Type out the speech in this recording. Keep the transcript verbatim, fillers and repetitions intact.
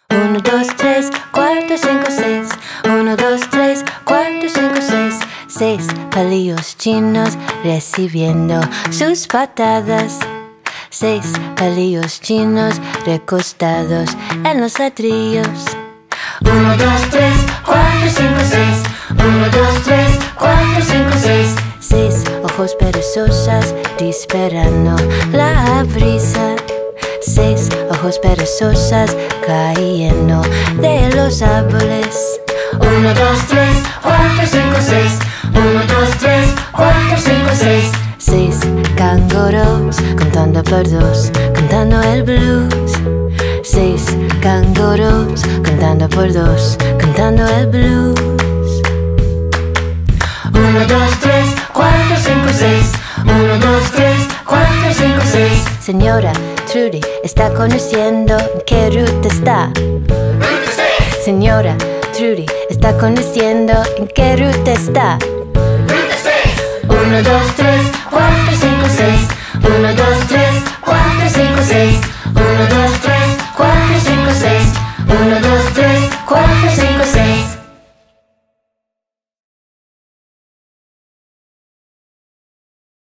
Uno, dos, tres, cuatro, cinco, seis. Uno, dos, tres, cuatro, cinco, seis. Seis palillos chinos recibiendo sus patadas. Seis palillos chinos recostados en los ladrillos. Uno, dos, tres, cuatro, cinco, seis. Uno, dos, tres, cuatro, cinco, seis. Seis ojos perezosas disparando la brisa. Seis ojos perezosas cayendo de los árboles. Uno, dos, tres, cuatro, cinco, seis. Uno, dos, tres, cuatro, cinco, seis. Seis canguros contando por dos, cantando el blues. Seis canguros contando por dos, cantando el blues. Uno, dos, tres, cuatro, cinco, seis. Uno, dos, tres, cuatro, cinco, seis. Señora Trudy está conociendo en qué ruta está. Ruta seis. Señora Trudy está conociendo en qué ruta está. Ruta seis. Uno, dos, tres, cuatro, cinco, seis.